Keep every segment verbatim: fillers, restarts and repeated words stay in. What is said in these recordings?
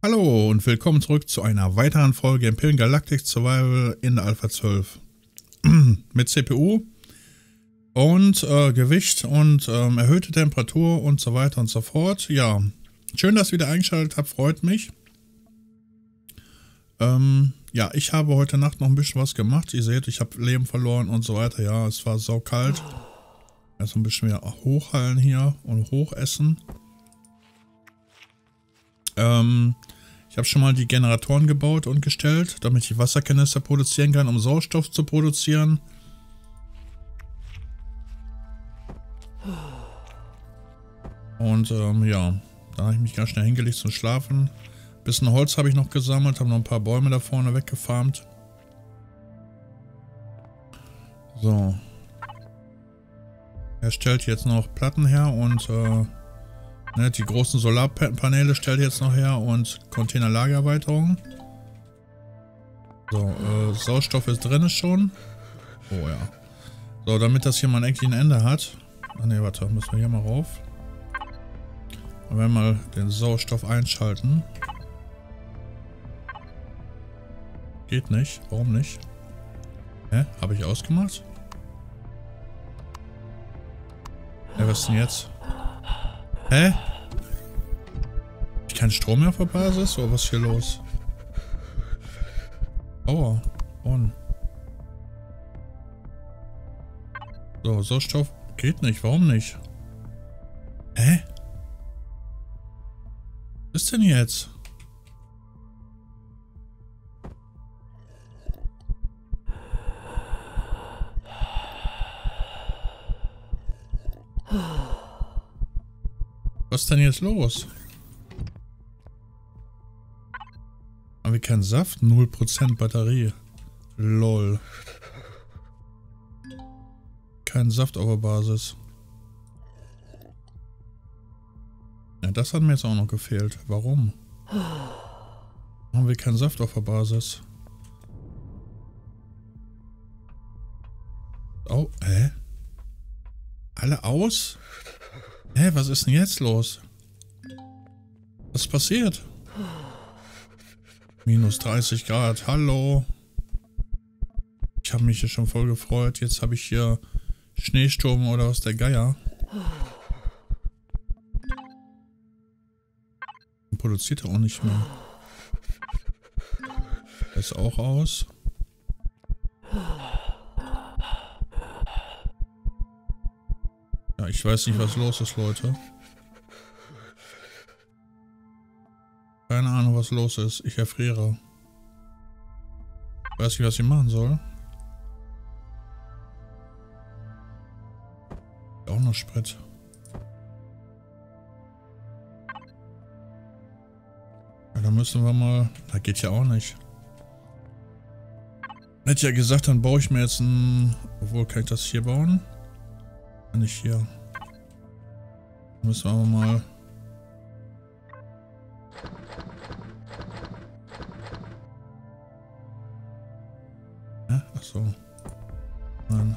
Hallo und willkommen zurück zu einer weiteren Folge Imperial Galactic Survival in der Alpha zwölf. Mit C P U und äh, Gewicht und ähm, erhöhte Temperatur und so weiter und so fort. Ja, schön, dass ihr wieder eingeschaltet habt, freut mich. Ähm, ja, ich habe heute Nacht noch ein bisschen was gemacht. Ihr seht, ich habe Leben verloren und so weiter. Ja, es war saukalt. Also ein bisschen wieder hochhallen hier und hochessen. Ähm... Ich habe schon mal die Generatoren gebaut und gestellt, damit ich Wasserkanister produzieren kann, um Sauerstoff zu produzieren. Und ähm, ja, da habe ich mich ganz schnell hingelegt zum Schlafen. Ein bisschen Holz habe ich noch gesammelt, habe noch ein paar Bäume da vorne weggefarmt. So. Er stellt jetzt noch Platten her und äh, Ne, die großen Solarpaneele stellt jetzt noch her und Containerlagererweiterung. So, äh, Sauerstoff ist drin schon. Oh ja. So, damit das hier mal eigentlich ein Ende hat. Ah ne, warte, müssen wir hier mal rauf. Und wenn wir mal den Sauerstoff einschalten. Geht nicht. Warum nicht? Hä? Habe ich ausgemacht? Ja, was ist denn jetzt? Hä? Ich kein Strom mehr auf der Basis? Oder was ist hier los? Aua. On. So, Sauerstoff geht nicht. Warum nicht? Hä? Was ist denn jetzt? Was ist denn jetzt los? Haben wir keinen Saft? null Prozent Batterie. Lol. Kein Saft auf der Basis. Ja, das hat mir jetzt auch noch gefehlt. Warum? Haben wir keinen Saft auf der Basis? Oh, hä? Alle aus? Hä, was ist denn jetzt los? Was ist passiert? Minus dreißig Grad, hallo. Ich habe mich hier schon voll gefreut. Jetzt habe ich hier Schneesturm oder was der Geier. Produziert er auch nicht mehr. Ist auch aus. Ja, ich weiß nicht, was los ist, Leute. Keine Ahnung, was los ist. Ich erfriere. Ich weiß nicht, was ich machen soll. Auch noch Sprit. Ja, da müssen wir mal... Da geht ja auch nicht. Hätte ja gesagt, dann baue ich mir jetzt ein... Obwohl, kann ich das hier bauen? Nicht hier. Müssen wir aber mal... Hä? Achso. Nein.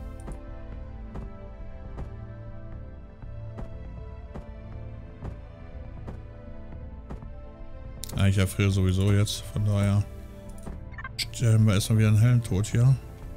Ah, ich erfriere sowieso jetzt, von daher stellen wir erstmal wieder einen hellen Tod hier.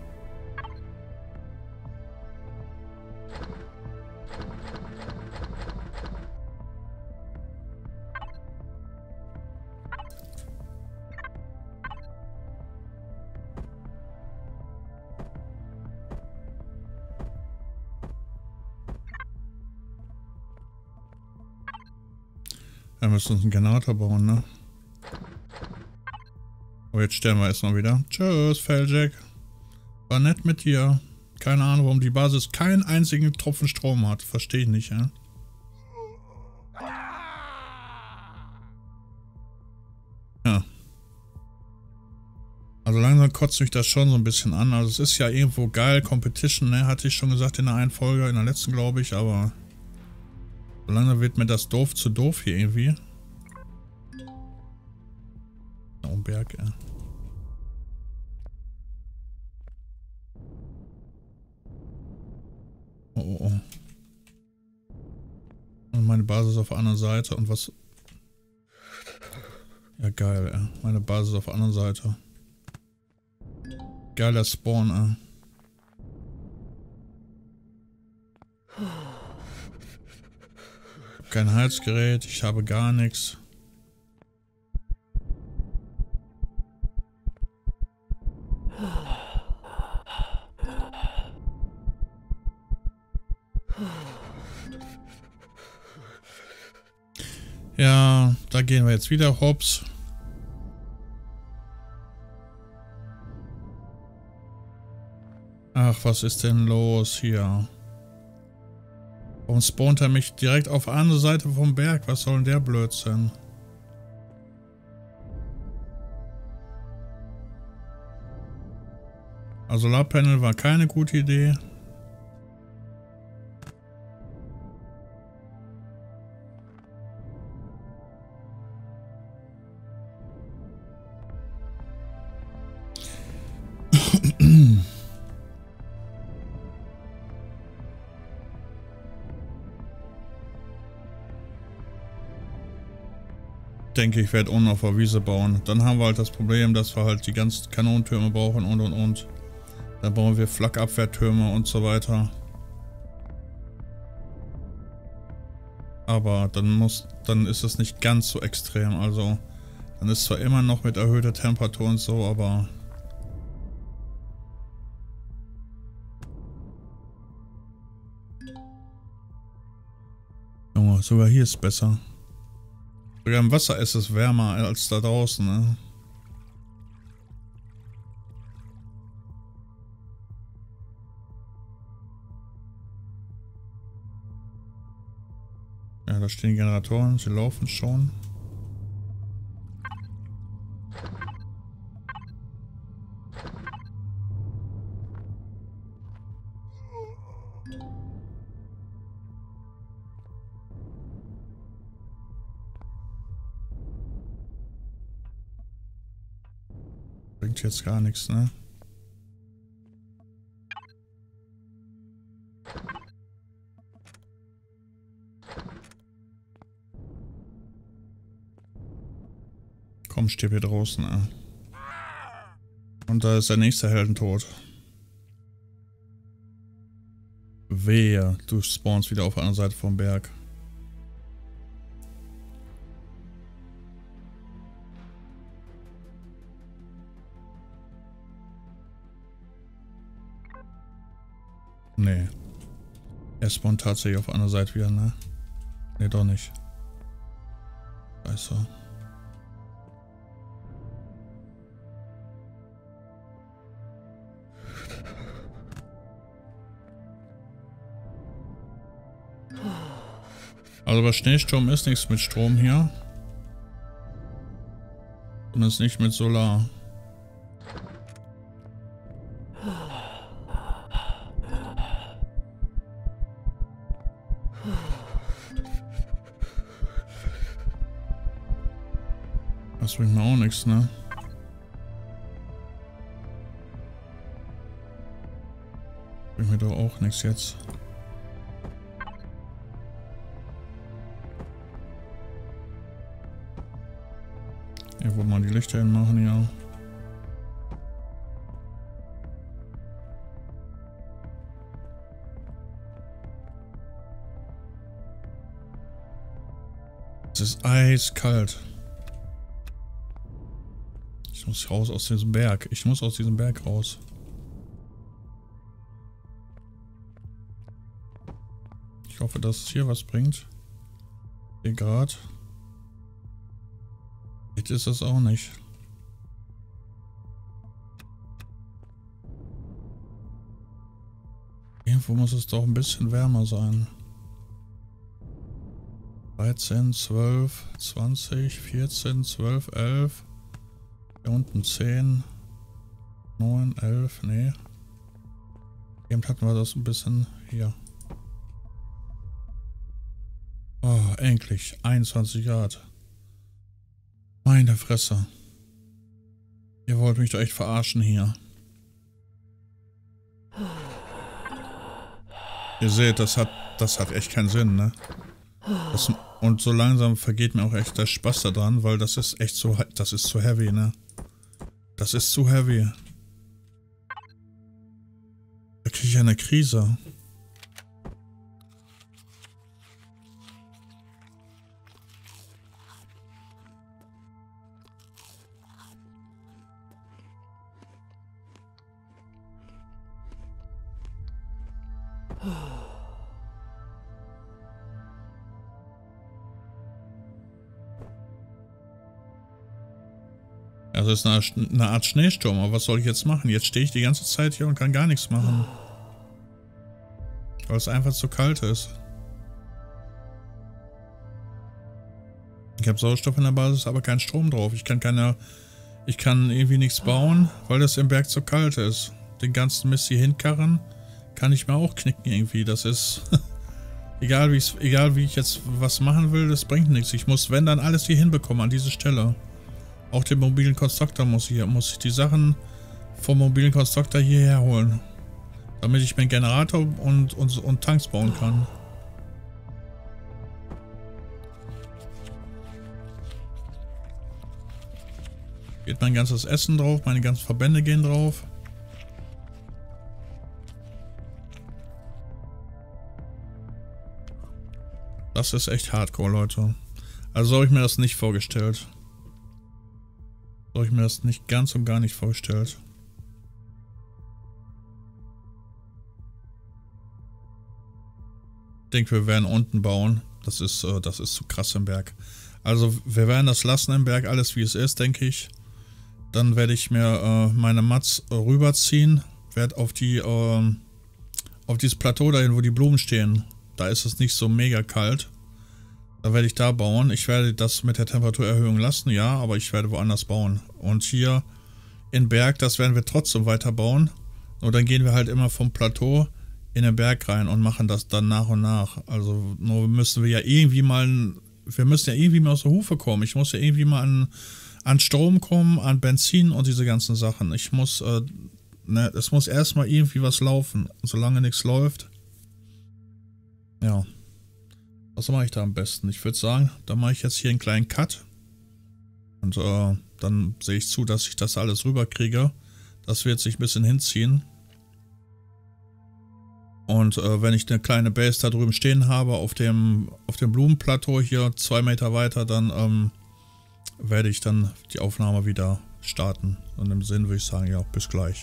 Wir müssen uns einen Generator bauen, ne? Aber jetzt stellen wir erstmal wieder. Tschüss, Felljack. War nett mit dir. Keine Ahnung, warum die Basis keinen einzigen Tropfen Strom hat. Verstehe ich nicht, ja? Ja. Also langsam kotzt mich das schon so ein bisschen an. Also es ist ja irgendwo geil, Competition, ne? Hatte ich schon gesagt in der einen Folge, in der letzten glaube ich, aber... So langsam wird mir das doof zu doof hier irgendwie. Oh, Berg, ja. Oh, oh, oh. Und meine Basis auf der anderen Seite. Und was... Ja, geil, ey. Meine Basis auf der anderen Seite. Geiler Spawn, ey. Kein Heizgerät, ich habe gar nichts. Ja, da gehen wir jetzt wieder hops. Ach, was ist denn los hier? Warum spawnt er mich direkt auf der anderen Seite vom Berg? Was soll denn der Blödsinn? Also Solarpanel war keine gute Idee. Ich denke, ich werde unten auf der Wiese bauen. Dann haben wir halt das Problem, dass wir halt die ganzen Kanonentürme brauchen und und und. Dann bauen wir Flakabwehrtürme und so weiter. Aber dann muss, dann ist es nicht ganz so extrem. Also, dann ist zwar immer noch mit erhöhter Temperatur und so, aber... Junge, sogar hier ist besser. Sogar im Wasser ist es wärmer als da draußen, ne? Ja, da stehen Generatoren, sie laufen schon. Bringt jetzt gar nichts, ne? Komm, stirb hier draußen, ey. Und da ist der nächste Heldentod. Wehe, du spawnst wieder auf der anderen Seite vom Berg. Nee. Er spawnt tatsächlich auf der anderen Seite wieder, ne? Ne, doch nicht. Scheiße. Also bei Schneesturm ist nichts mit Strom hier. Und ist nicht mit Solar. Das bringt mir auch nichts, ne? Bringt mir doch auch nichts jetzt. Hier wollen wir die Lichter hin machen, ja. Es ist eiskalt. Ich muss raus aus diesem Berg. Ich muss aus diesem Berg raus. Ich hoffe, dass es hier was bringt. Hier gerade. Jetzt ist das auch nicht. Irgendwo muss es doch ein bisschen wärmer sein. dreizehn, zwölf, zwanzig, vierzehn, zwölf, elf. Hier unten zehn, neun, elf, nee. Eben hatten wir das ein bisschen hier. Oh, endlich. einundzwanzig Grad. Meine Fresse. Ihr wollt mich doch echt verarschen hier. Ihr seht, das hat, das hat echt keinen Sinn, ne? Das, Und so langsam vergeht mir auch echt der Spaß daran, weil das ist echt so, das ist zu heavy, ne? Das ist zu heavy. Da kriege ich eine Krise. Also es ist eine, eine Art Schneesturm, aber was soll ich jetzt machen? Jetzt stehe ich die ganze Zeit hier und kann gar nichts machen. Weil es einfach zu kalt ist. Ich habe Sauerstoff in der Basis, aber keinen Strom drauf. Ich kann keine, ich kann irgendwie nichts bauen, weil das im Berg zu kalt ist. Den ganzen Mist hier hinkarren, kann ich mir auch knicken irgendwie. Das ist, egal, wie egal wie ich jetzt was machen will, das bringt nichts. Ich muss, wenn, dann alles hier hinbekommen an diese Stelle. Auch den mobilen Konstruktor muss ich, muss ich die Sachen vom mobilen Konstruktor hierher holen. Damit ich mir einen Generator und, und, und Tanks bauen kann. Geht mein ganzes Essen drauf, meine ganzen Verbände gehen drauf. Das ist echt hardcore, Leute. Also so habe ich mir das nicht vorgestellt. So habe ich mir das nicht ganz und gar nicht vorgestellt. Ich denke, wir werden unten bauen. Das ist, äh, das ist zu krass im Berg. Also wir werden das lassen im Berg, alles wie es ist, denke ich. Dann werde ich mir äh, meine Mats äh, rüberziehen. Werde auf die, äh, auf dieses Plateau dahin, wo die Blumen stehen. Da ist es nicht so mega kalt. Da werde ich da bauen. Ich werde das mit der Temperaturerhöhung lassen, ja, aber ich werde woanders bauen. Und hier in Berg, das werden wir trotzdem weiter bauen. Und dann gehen wir halt immer vom Plateau in den Berg rein und machen das dann nach und nach. Also nur müssen wir ja irgendwie mal, wir müssen ja irgendwie mal aus der Hufe kommen. Ich muss ja irgendwie mal an, an Strom kommen, an Benzin und diese ganzen Sachen. Ich muss, äh, ne, es muss erstmal irgendwie was laufen. Solange nichts läuft, ja. Was mache ich da am besten? Ich würde sagen, da mache ich jetzt hier einen kleinen Cut. Und äh, dann sehe ich zu, dass ich das alles rüberkriege. Das wird sich ein bisschen hinziehen. Und äh, wenn ich eine kleine Base da drüben stehen habe, auf dem, auf dem Blumenplateau hier, zwei Meter weiter, dann ähm, werde ich dann die Aufnahme wieder starten. Und im Sinn würde ich sagen, ja, bis gleich.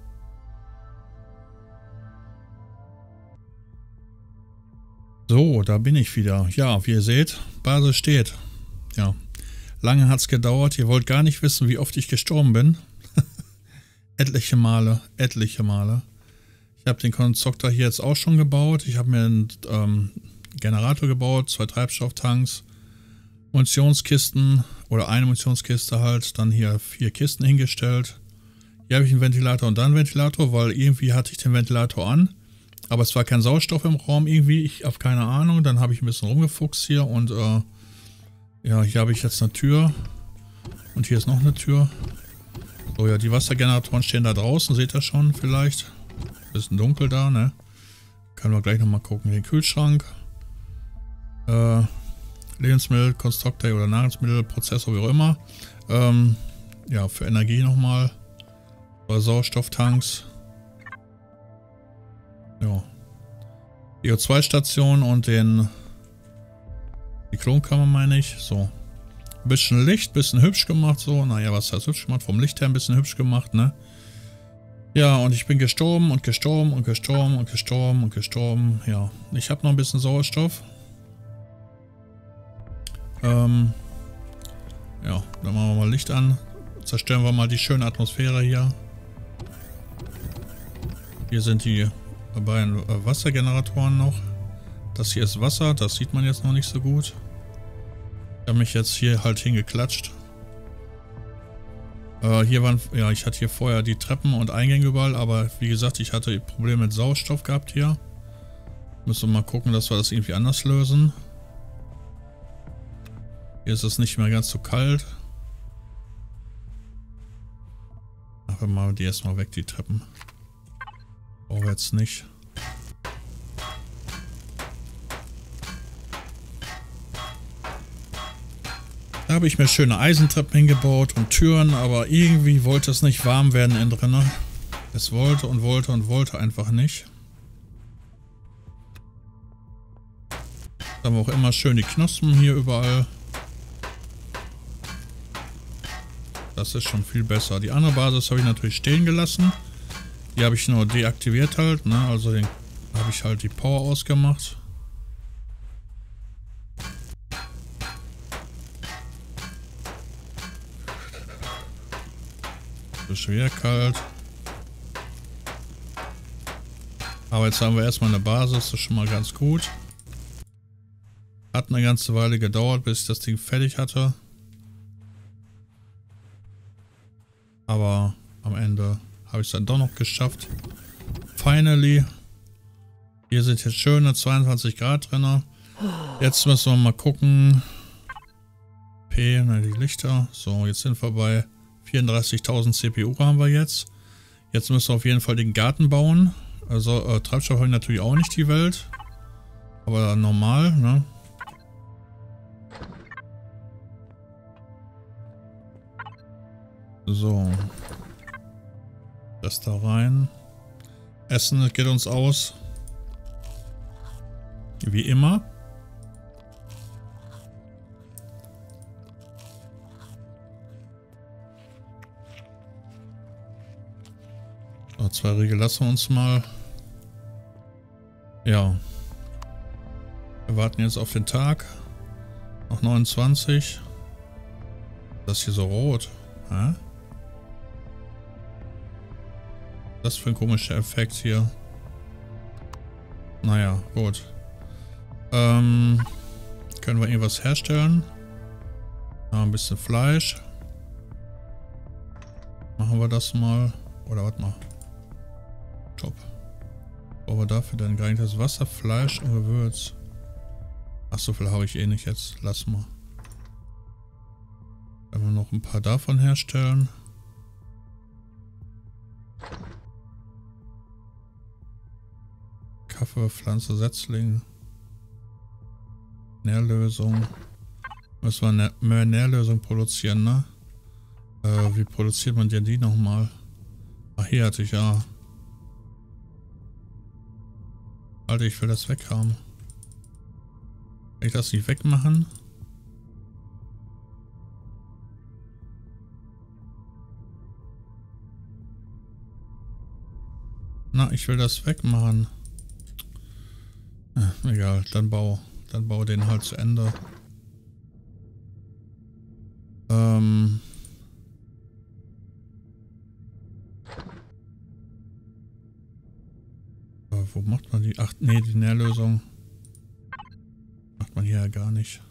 So, da bin ich wieder. Ja, wie ihr seht, Basis steht. Ja, lange hat es gedauert. Ihr wollt gar nicht wissen, wie oft ich gestorben bin. etliche Male, etliche Male. Ich habe den Konstruktor hier jetzt auch schon gebaut. Ich habe mir einen ähm, Generator gebaut, zwei Treibstofftanks, Munitionskisten oder eine Munitionskiste halt. Dann hier vier Kisten hingestellt. Hier habe ich einen Ventilator und dann einen Ventilator, weil irgendwie hatte ich den Ventilator an. Aber es war kein Sauerstoff im Raum irgendwie, ich habe keine Ahnung. Dann habe ich ein bisschen rumgefuchst hier und äh, ja, hier habe ich jetzt eine Tür. Und hier ist noch eine Tür. So, ja, die Wassergeneratoren stehen da draußen, seht ihr schon vielleicht. Bisschen dunkel da, ne? Können wir gleich nochmal gucken. Den Kühlschrank. Äh, Lebensmittel, Konstruktor oder Nahrungsmittelprozessor, wie auch immer. Ähm, ja, für Energie nochmal. Sauerstofftanks. Ja. Die O zwei Station und den die Klonkammer meine ich. So. Ein bisschen Licht, bisschen hübsch gemacht so. Naja, was heißt hübsch gemacht? Vom Licht her ein bisschen hübsch gemacht, ne? Ja, und ich bin gestorben und gestorben und gestorben und gestorben und gestorben. Ja, ich habe noch ein bisschen Sauerstoff. Ähm, ja, dann machen wir mal Licht an. Zerstören wir mal die schöne Atmosphäre hier. Hier sind die beiden Wassergeneratoren noch. Das hier ist Wasser, das sieht man jetzt noch nicht so gut. Ich habe mich jetzt hier halt hingeklatscht. Äh, hier waren, ja, ich hatte hier vorher die Treppen und Eingänge überall, aber wie gesagt, ich hatte Probleme mit Sauerstoff gehabt hier. Müssen wir mal gucken, dass wir das irgendwie anders lösen. Hier ist es nicht mehr ganz so kalt. Machen wir mal die erstmal weg, die Treppen. Brauchen wir jetzt nicht. Da habe ich mir schöne Eisentreppen hingebaut und Türen, aber irgendwie wollte es nicht warm werden innen drin. Es wollte und wollte und wollte einfach nicht. Da haben wir auch immer schön die Knospen hier überall. Das ist schon viel besser. Die andere Basis habe ich natürlich stehen gelassen. Die habe ich nur deaktiviert halt, ne? Also den habe ich halt die Power ausgemacht. Ist schon wieder kalt. Aber jetzt haben wir erstmal eine Basis, das ist schon mal ganz gut. Hat eine ganze Weile gedauert, bis ich das Ding fertig hatte. Aber am Ende habe ich es dann doch noch geschafft. Finally. Hier sind jetzt schöne zweiundzwanzig Grad drin. Jetzt müssen wir mal gucken. P, na die Lichter. So, jetzt sind wir bei vierunddreißigtausend C P U haben wir jetzt. Jetzt müssen wir auf jeden Fall den Garten bauen. Also äh, Treibstoff habe ich natürlich auch nicht die Welt. Aber normal, ne? So. Das da rein. Essen, das geht uns aus. Wie immer. So, zwei Riegel lassen wir uns mal. Ja. Wir warten jetzt auf den Tag. Noch neunundzwanzig. Das ist hier so rot. Hä? Das für ein komischer Effekt hier. Naja, gut. Ähm, können wir irgendwas herstellen? Ja, ein bisschen Fleisch. Machen wir das mal. Oder warte mal. Top. Brauchen wir dafür dann gar nicht das Wasser, Fleisch und Gewürz. Ach, so viel habe ich eh nicht jetzt. Lass mal. Wenn wir noch ein paar davon herstellen. Kaffee, Pflanze, Setzling. Nährlösung. Müssen wir mehr Nährlösung produzieren, ne? Äh, wie produziert man denn die nochmal? Ach, hier hatte ich ja. Alter, ich will das weghaben. Kann ich das nicht wegmachen? Na, ich will das wegmachen. Äh, egal, dann bau. Dann bau den halt zu Ende. Ähm. Äh, wo macht man die? Ach, nee, die Nährlösung. Macht man hier ja gar nicht.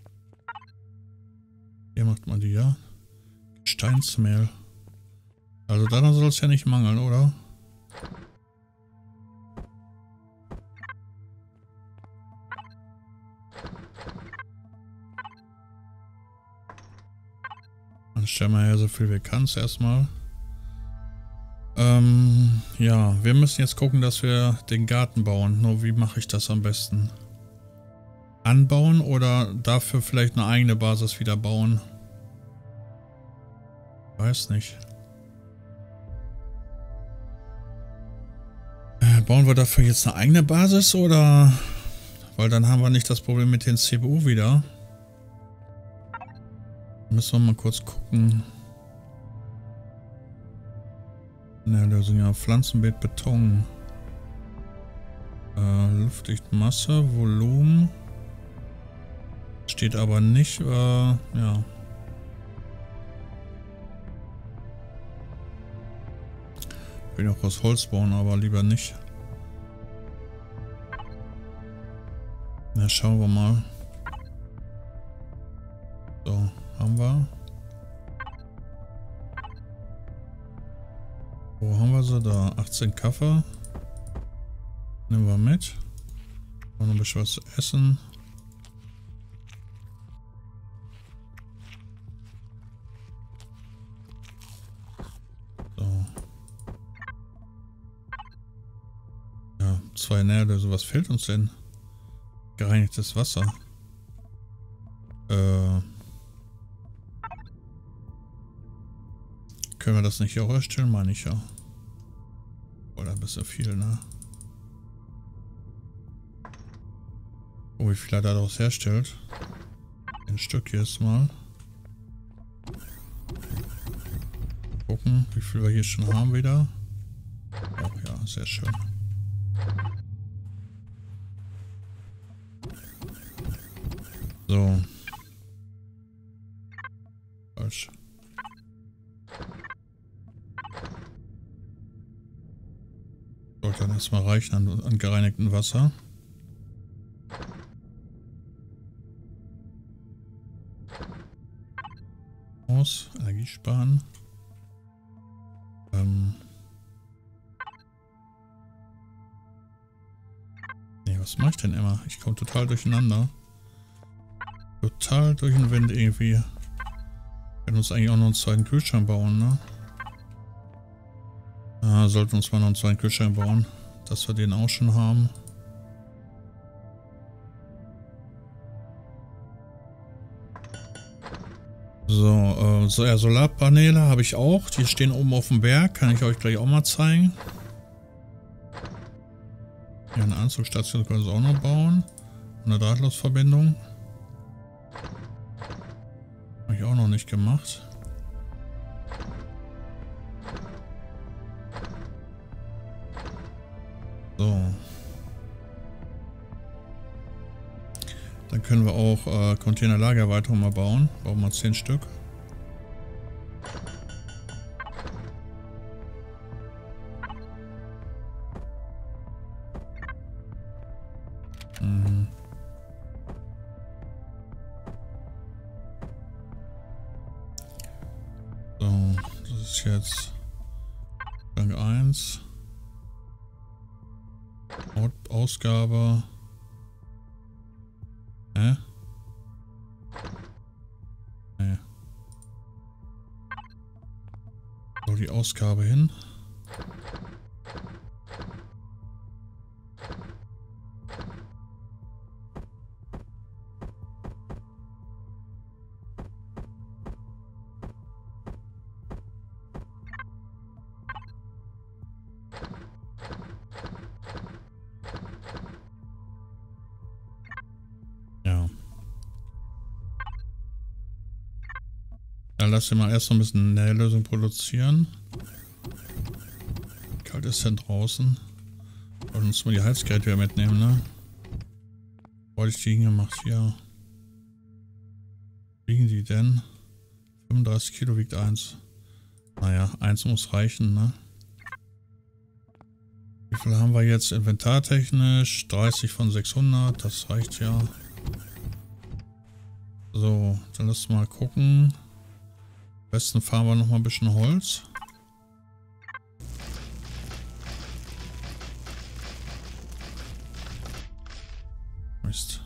Hier macht man die, ja. Gesteinsmehl. Also daran soll es ja nicht mangeln, oder? Dann stellen wir ja so viel wir können erstmal. Ähm, ja, wir müssen jetzt gucken, dass wir den Garten bauen. Nur wie mache ich das am besten? Anbauen oder dafür vielleicht eine eigene Basis wieder bauen? Weiß nicht. Äh, bauen wir dafür jetzt eine eigene Basis oder? Weil dann haben wir nicht das Problem mit den C P U wieder. Müssen wir mal kurz gucken. Nährlösung, ja, Pflanzenbeet, Beton. Äh, Luftdicht, Masse, Volumen. Steht aber nicht, äh, ja. Ich will auch aus Holz bauen, aber lieber nicht. Na, schauen wir mal. So, haben wir. Wo haben wir sie da? achtzehn Kaffee. Nehmen wir mit. Und noch ein bisschen was zu essen. So. Ja, zwei Nährlöse. Was fehlt uns denn? Gereinigtes Wasser. Äh. Können wir das nicht hier auch erstellen? Meine ich ja. Oder ein bisschen viel, ne? Oh, wie viel er daraus herstellt. Ein Stück jetzt mal. Gucken, wie viel wir hier schon haben wieder. Oh ja, sehr schön. So. Falsch. Sollte dann erstmal reichen an, an gereinigtem Wasser. Aus, Energie sparen. Ähm. Nee, was mache ich denn immer? Ich komme total durcheinander. Total durch den Wind irgendwie. Wir können uns eigentlich auch noch einen zweiten Kühlschrank bauen, ne? Ah, sollten uns mal noch einen zweiten Kühlschrank bauen, dass wir den auch schon haben. So, äh, so ja, Solarpaneele habe ich auch. Die stehen oben auf dem Berg. Kann ich euch gleich auch mal zeigen. Ja, eine Anzugsstation können wir auch noch bauen. Eine Drahtlosverbindung. Habe ich auch noch nicht gemacht. So. Dann können wir auch äh, Containerlagererweiterung mal bauen. Bauen wir zehn Stück. Mhm. So, das ist jetzt Gang eins. Ausgabe. Hä? Nee. So, die Ausgabe hin. Dann lass ich mal erst noch ein bisschen Nährlösung produzieren. Kalt ist denn draußen. Und uns mal die Heizgeräte wieder mitnehmen, ne? Wo hatte ich die hingemacht? Hier. Wiegen die denn? fünfunddreißig Kilo wiegt eins. Naja, eins muss reichen, ne? Wie viel haben wir jetzt inventartechnisch? dreißig von sechshundert, das reicht ja. So, dann lass mal gucken. Am besten fahren wir noch mal ein bisschen Holz. Mist.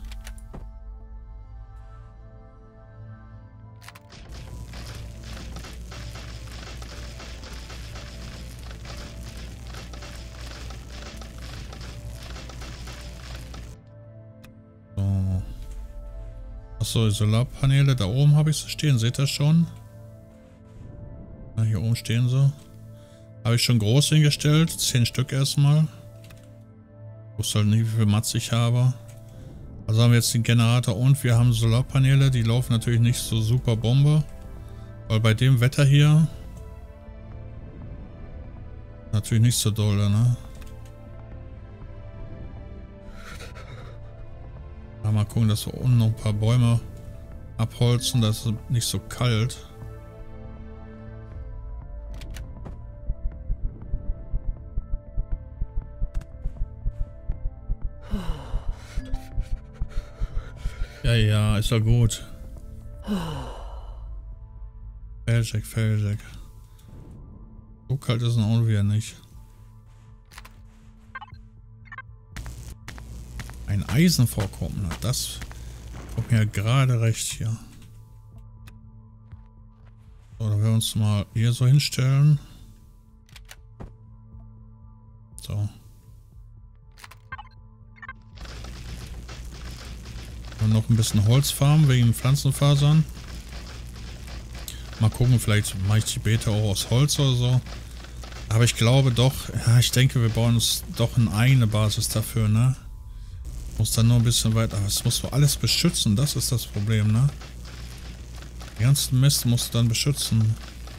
So. Achso, die Solarpaneele, da oben habe ich sie stehen, seht ihr schon? Na, hier oben stehen sie. Habe ich schon groß hingestellt, zehn Stück erstmal. Ich wusste halt nicht, wie viel Matz ich habe. Also haben wir jetzt den Generator und wir haben Solarpaneele, die laufen natürlich nicht so super Bombe. Weil bei dem Wetter hier natürlich nicht so doll, ne? Mal gucken, dass wir unten noch ein paar Bäume abholzen, das ist nicht so kalt. Ja, ja, ist ja gut. Feldcheck, Feldcheck. So kalt ist es auch wieder nicht. Ein Eisenvorkommen, das kommt mir gerade recht hier. So, dann werden wir uns mal hier so hinstellen. So. Und noch ein bisschen Holz farmen wegen Pflanzenfasern. Mal gucken, vielleicht mache ich die Beete auch aus Holz oder so. Aber ich glaube doch, ja, ich denke, wir bauen uns doch eine eigene Basis dafür, ne? Muss dann nur ein bisschen weiter, aber es muss doch alles beschützen, das ist das Problem, ne? Den ganzen Mist musst du dann beschützen.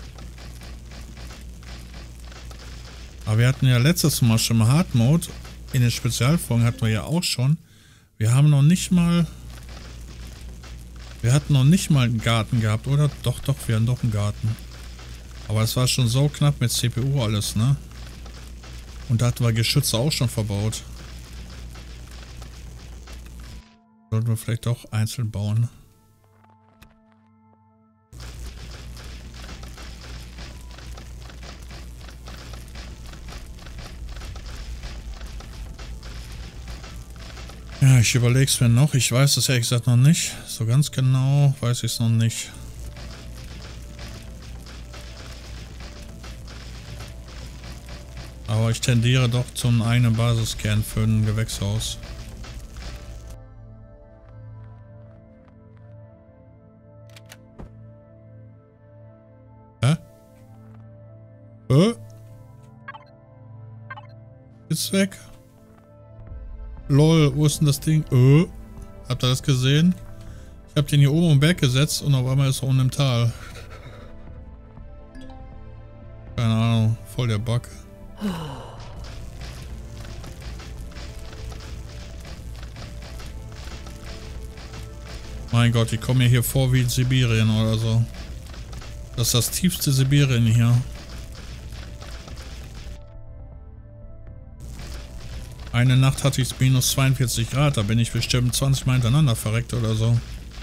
Aber wir hatten ja letztes Mal schon mal Hard Mode. In den Spezialfolgen hatten wir ja auch schon. Wir haben noch nicht mal... Wir hatten noch nicht mal einen Garten gehabt, oder? Doch, doch, wir hatten doch einen Garten. Aber es war schon so knapp mit C P U alles, ne? Und da hatten wir Geschütze auch schon verbaut. Sollten wir vielleicht doch einzeln bauen. Ja, ich überlege es mir noch. Ich weiß es ehrlich gesagt noch nicht. So ganz genau weiß ich es noch nicht. Aber ich tendiere doch zum eigenen Basiskern für ein Gewächshaus. Hä? Hä? Ist weg. Lol, wo ist denn das Ding? Äh, habt ihr das gesehen? Ich hab den hier oben im Berg gesetzt und auf einmal ist er unten im Tal. Keine Ahnung, voll der Bug. Mein Gott, ich komme mir hier vor wie in Sibirien oder so. Das ist das tiefste Sibirien hier. Eine Nacht hatte ich minus zweiundvierzig Grad, da bin ich bestimmt zwanzig Mal hintereinander verreckt oder so.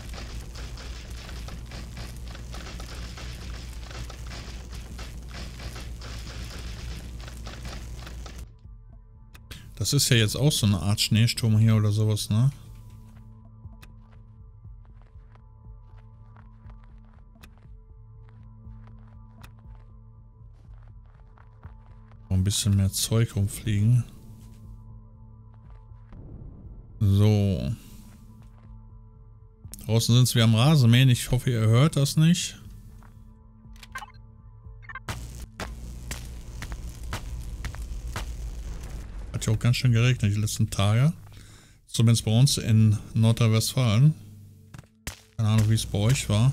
Das ist ja jetzt auch so eine Art Schneesturm hier oder sowas, ne? Ein bisschen mehr Zeug rumfliegen. So. Draußen sind wir am Rasenmähen. Ich hoffe, ihr hört das nicht. Hat ja auch ganz schön geregnet die letzten Tage. Zumindest bei uns in Nordrhein-Westfalen. Keine Ahnung, wie es bei euch war.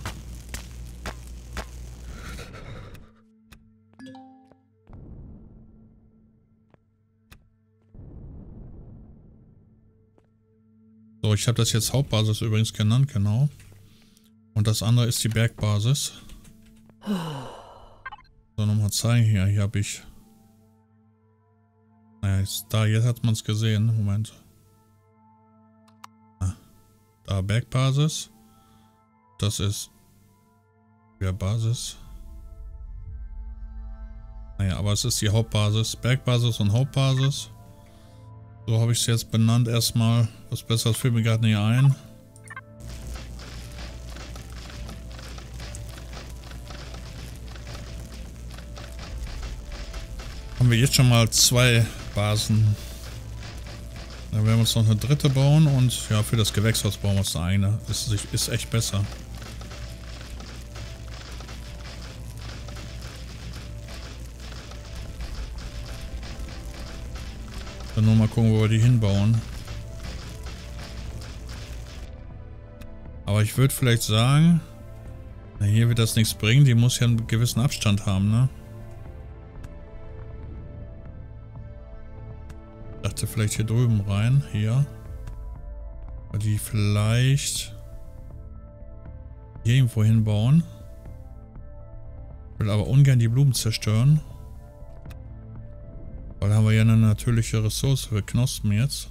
So, ich habe das jetzt Hauptbasis übrigens genannt, genau. Und das andere ist die Bergbasis. So, nochmal zeigen hier. Hier habe ich... Naja, ist da, jetzt hat man es gesehen. Moment. Ah, da Bergbasis. Das ist... Basis. Naja, aber es ist die Hauptbasis. Bergbasis und Hauptbasis. So habe ich es jetzt benannt erstmal. Was Besseres fällt mir gerade nicht ein. Haben wir jetzt schon mal zwei Basen. Dann werden wir uns noch eine dritte bauen und ja, für das Gewächshaus bauen wir uns eine eigene. Ist, ist echt besser. Dann nur mal gucken, wo wir die hinbauen. Aber ich würde vielleicht sagen, na, hier wird das nichts bringen. Die muss ja einen gewissen Abstand haben, ne? Ich dachte vielleicht hier drüben rein, hier. Weil die vielleicht hier irgendwo hinbauen. Ich will aber ungern die Blumen zerstören. Weil da haben wir ja eine natürliche Ressource für Knospen jetzt.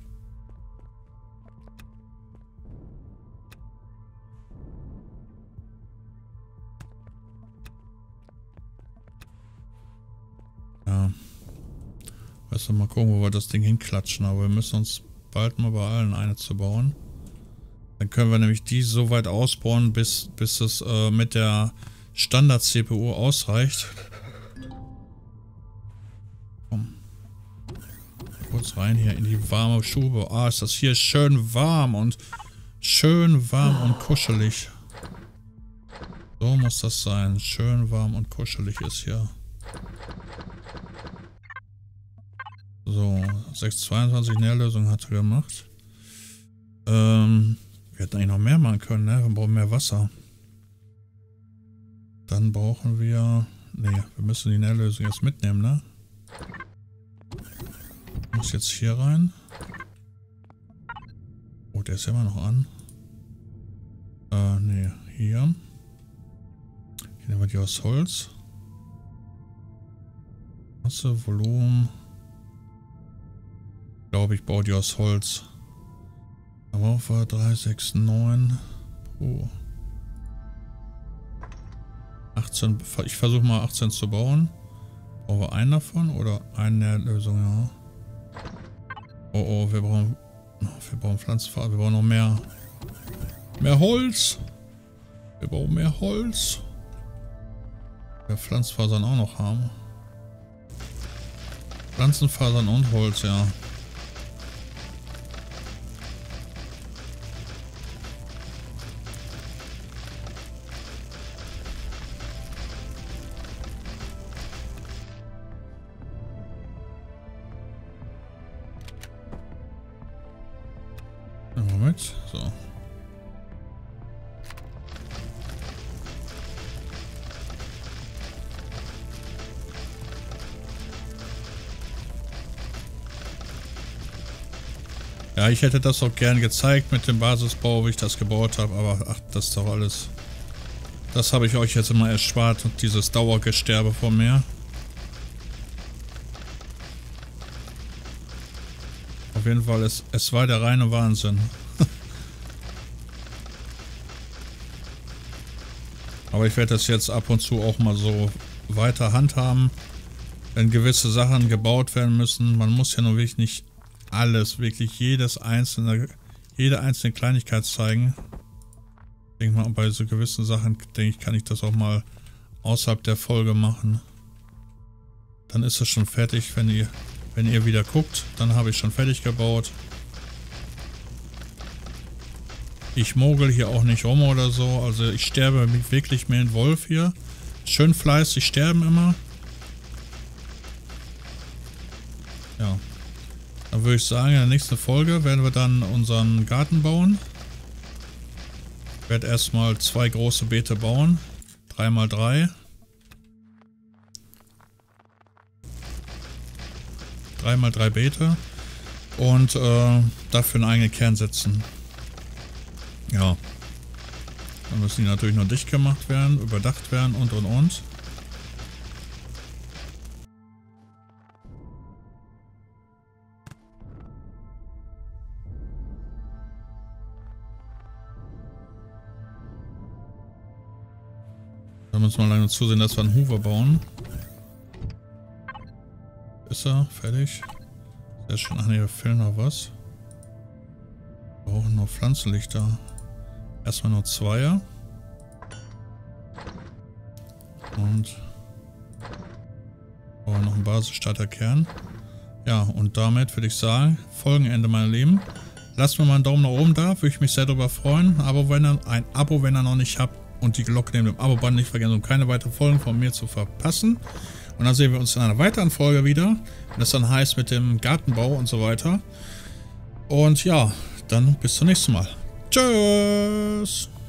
Ja. Weißt du, mal gucken, wo wir das Ding hinklatschen. Aber wir müssen uns bald mal beeilen, eine zu bauen. Dann können wir nämlich die so weit ausbauen, bis, bis es äh, mit der Standard-C P U ausreicht. Komm. Kurz rein hier in die warme Stube. Ah, ist das hier schön warm und schön warm und kuschelig. So, So muss das sein. Schön warm und kuschelig ist hier. So, sechs zweiundzwanzig Nährlösung hat er gemacht. Ähm, wir hätten eigentlich noch mehr machen können, ne? Wir brauchen mehr Wasser. Dann brauchen wir... Ne, wir müssen die Nährlösung jetzt mitnehmen, ne? Muss jetzt hier rein. Oh, der ist ja immer noch an. Äh, ne, hier. Hier nehmen wir die aus Holz. Masse, Volumen. Ich glaube, ich baue die aus Holz. Aber auf drei, sechs, neun. Oh. achtzehn. Ich versuche mal achtzehn zu bauen. Brauchen wir einen davon oder eine Lösung, ja. Oh, oh, wir brauchen. Wir brauchen Pflanzenfaser. Wir brauchen noch mehr. Mehr Holz. Wir brauchen mehr Holz. Wir Pflanzenfasern auch noch haben. Pflanzenfasern und Holz, ja. Moment, so. Ja, ich hätte das auch gern gezeigt mit dem Basisbau, wie ich das gebaut habe, aber ach, das ist doch alles. Das habe ich euch jetzt immer erspart und dieses Dauergesterbe von mir. Auf jeden Fall, es, es war der reine Wahnsinn. Aber ich werde das jetzt ab und zu auch mal so weiter handhaben, wenn gewisse Sachen gebaut werden müssen. Man muss ja nur wirklich nicht alles, wirklich jedes einzelne, jede einzelne Kleinigkeit zeigen. Ich denke mal, bei so gewissen Sachen, denke ich, kann ich das auch mal außerhalb der Folge machen. Dann ist es schon fertig, wenn ihr, wenn ihr wieder guckt, dann habe ich schon fertig gebaut. Ich mogel hier auch nicht rum oder so, also ich sterbe wirklich mehr in Wolf hier. Schön fleißig sterben immer. Ja. Dann würde ich sagen, in der nächsten Folge werden wir dann unseren Garten bauen. Ich werde erstmal zwei große Beete bauen. drei mal drei. drei mal drei Beete. Und äh, dafür einen eigenen Kern setzen. Ja. Dann müssen die natürlich noch dicht gemacht werden, überdacht werden und und und. Da müssen wir lange zusehen, dass wir einen Hoover bauen. Ist er fertig? Sehr schön. Ach ne, da fehlt noch was. Wir brauchen noch Pflanzenlichter. Erstmal nur Zweier. Und oh, noch ein Basisstarterkern. Ja, und damit würde ich sagen, Folgenende, meine Lieben. Lasst mir mal einen Daumen nach oben da, würde ich mich sehr darüber freuen. Aber wenn ihr ein Abo, wenn ihr noch nicht habt, und die Glocke neben dem Abo-Button nicht vergessen, um keine weiteren Folgen von mir zu verpassen. Und dann sehen wir uns in einer weiteren Folge wieder, wenn das dann heißt mit dem Gartenbau und so weiter. Und ja, dann bis zum nächsten Mal. Tschüss!